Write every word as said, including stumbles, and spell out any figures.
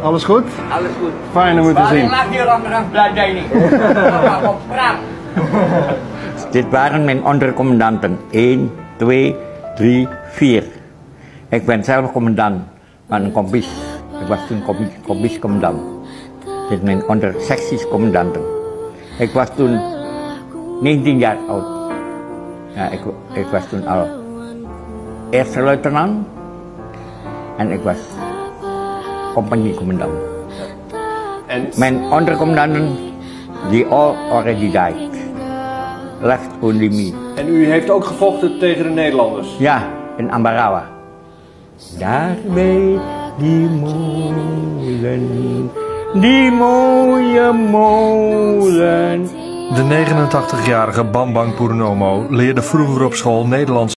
Alles goed? Alles goed. Fijn om u te zien. Waar je orang-orang Belanda ini? Apa perang? Dit waren mijn andere commandanten. één, twee, drie, vier. Ik ben zelf commandant van een kompis. Ik was toen kompis-commandant. Dit zijn mijn andere secties-commandanten. Ik was toen negentien jaar oud. Ja, ik, ik was toen al eerste luitenant en ik was compagniecommandant. En mijn andere commandanten, die all already died. Left only me. En u heeft ook gevochten tegen de Nederlanders? Ja, in Ambarawa. Daar bij die molen, die mooie molen. De negenentachtigjarige Bambang Purnomo leerde vroeger op school Nederlands